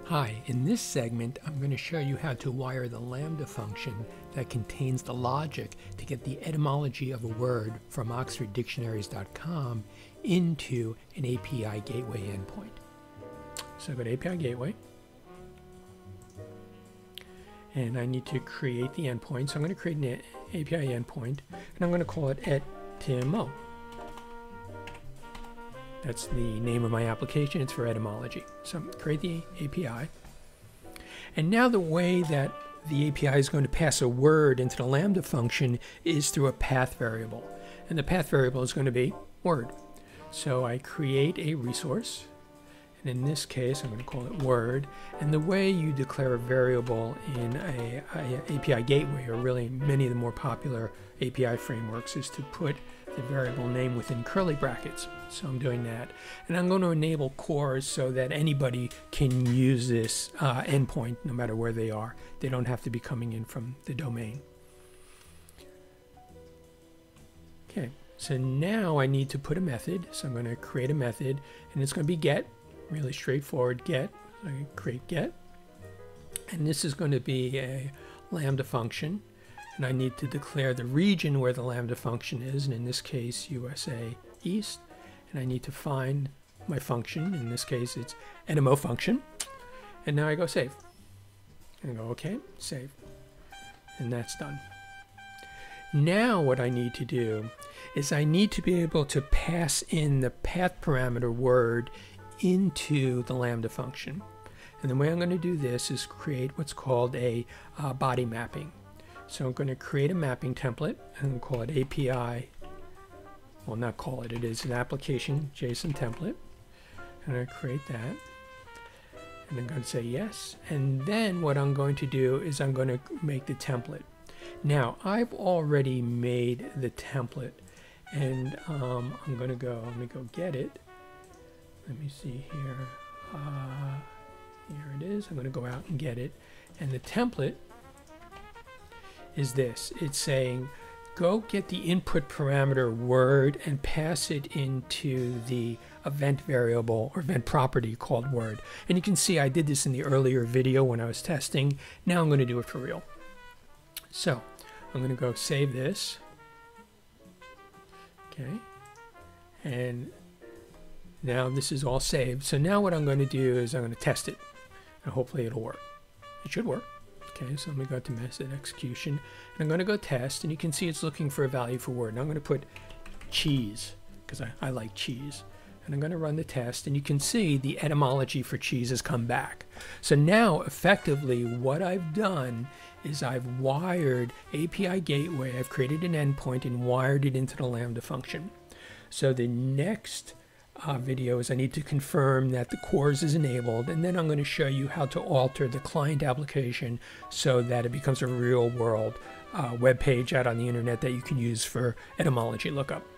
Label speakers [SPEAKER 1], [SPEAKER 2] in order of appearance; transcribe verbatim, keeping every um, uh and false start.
[SPEAKER 1] Hi, in this segment I'm going to show you how to wire the Lambda function that contains the logic to get the etymology of a word from oxford dictionaries dot com into an A P I gateway endpoint. So go to A P I gateway, and I need to create the endpoint. So I'm going to create an A P I endpoint, and I'm going to call it etymo. That's the name of my application. It's for etymology. So create the A P I. And now the way that the A P I is going to pass a word into the Lambda function is through a path variable. And the path variable is going to be word. So I create a resource. And in this case, I'm going to call it word. And the way you declare a variable in a, a A P I gateway, or really many of the more popular A P I frameworks, is to put the variable name within curly brackets. So I'm doing that. And I'm going to enable cores so that anybody can use this uh, endpoint no matter where they are. They don't have to be coming in from the domain. Okay, so now I need to put a method. So I'm going to create a method, and it's going to be get. Really straightforward get. So I create get. And this is going to be a Lambda function. And I need to declare the region where the Lambda function is, and in this case, U S A East. And I need to find my function. In this case, it's etymo function. And now I go save. And I go, okay, save. And that's done. Now what I need to do is I need to be able to pass in the path parameter word into the Lambda function. And the way I'm going to do this is create what's called a uh, body mapping. So I'm going to create a mapping template and call it A P I. Well, not call it, it is an application JSON template. I'm going to create that. And I'm going to say yes. And then what I'm going to do is I'm going to make the template. Now, I've already made the template. And um, I'm going to go, let me go get it. Let me see here. Uh, here it is. I'm going to go out and get it. And the template is this. It's saying, go get the input parameter word and pass it into the event variable or event property called word. And you can see I did this in the earlier video when I was testing. Now I'm going to do it for real. So I'm going to go save this. Okay. And now this is all saved. So now what I'm going to do is I'm going to test it. And hopefully it'll work. It should work. Okay, so let me go to method execution, and I'm going to go test, and you can see it's looking for a value for word. And I'm going to put cheese, because I, I like cheese. And I'm going to run the test, and you can see the etymology for cheese has come back. So now, effectively, what I've done is I've wired A P I gateway, I've created an endpoint and wired it into the Lambda function. So the next Uh, videos, I need to confirm that the cores is enabled, and then I'm going to show you how to alter the client application so that it becomes a real world uh, web page out on the internet that you can use for etymology lookup.